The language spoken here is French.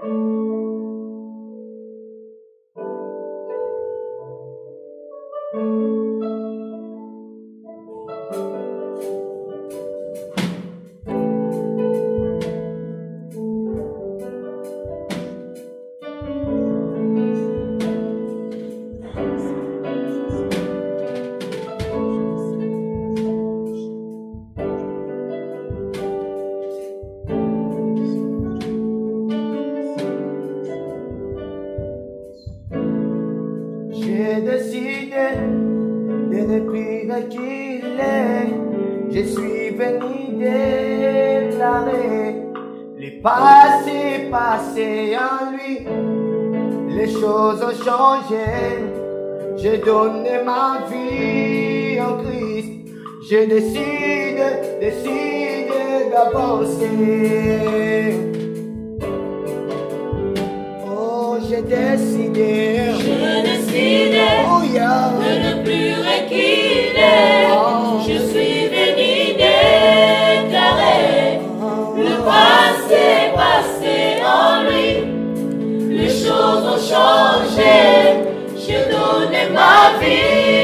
J'ai décidé de ne plus reculer. Je suis venu déclarer le passé en lui. Les choses ont changé. J'ai donné ma vie en Christ. Je décide d'avancer. Oh, j'ai décidé. Oh, yeah. De ne plus reculer. Je suis venu déclarer le passé en lui. Les choses ont changé. J'ai donné ma vie